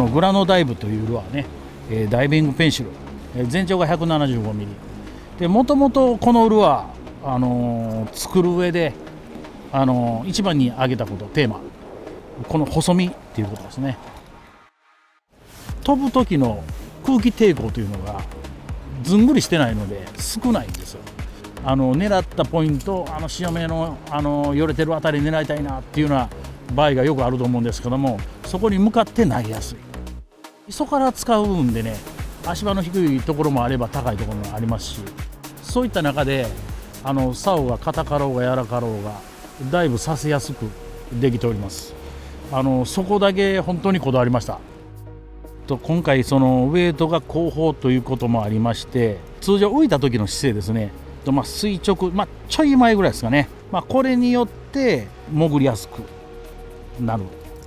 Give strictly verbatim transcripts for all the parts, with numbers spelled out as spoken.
のグラノダイブというルアーね、えー、ダイビングペンシル、えー、全長が ひゃくななじゅうごミリで、もともとこのルアー、あのー、作る上で、あのー、一番に挙げたこと、テーマ、この細身っていうことですね。飛ぶ時の空気抵抗というのがずんぐりしてないので少ないんですよ。あの狙ったポイント、あの潮目のあのよれてるあたり狙いたいなっていうような場合がよくあると思うんですけども、そこに向かって投げやすい。磯から使うんでね、足場の低いところもあれば高いところもありますし、そういった中であの竿が硬かろうが柔らかろうがだいぶさせやすくできております。あのそこだけ本当にこだわりました。と今回そのウエイトが後方ということもありまして、通常浮いた時の姿勢ですね、とまあ垂直、まあ、ちょい前ぐらいですかね、まあ、これによって潜りやすくなる。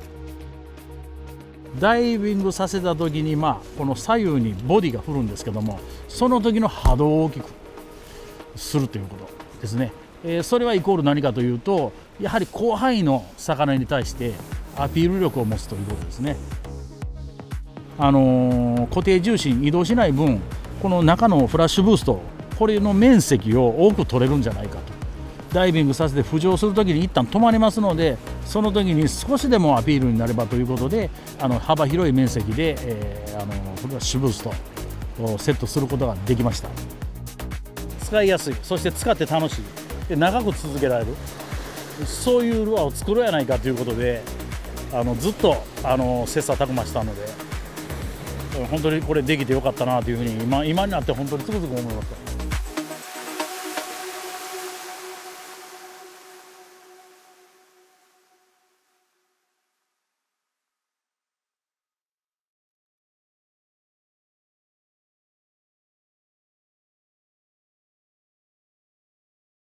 ダイビングさせた時に、まあ、この左右にボディが振るんですけども、その時の波動を大きくするということですね。えー、それはイコール何かというと、やはり広範囲の魚に対してアピール力を持つということですね。あのー、固定重心移動しない分、この中のフラッシュブースト、これの面積を多く取れるんじゃないかと。ダイビングさせて浮上するときに一旦止まりますので、その時に少しでもアピールになればということで、あの幅広い面積で、えー、あのフラッシュブーストをセットすることができました。使いやすい、そして使って楽しい、で長く続けられる、そういうルアーを作ろうやないかということで、あのずっとあの切磋琢磨したので、本当にこれできてよかったなというふうに今今になって本当につくづく思いました。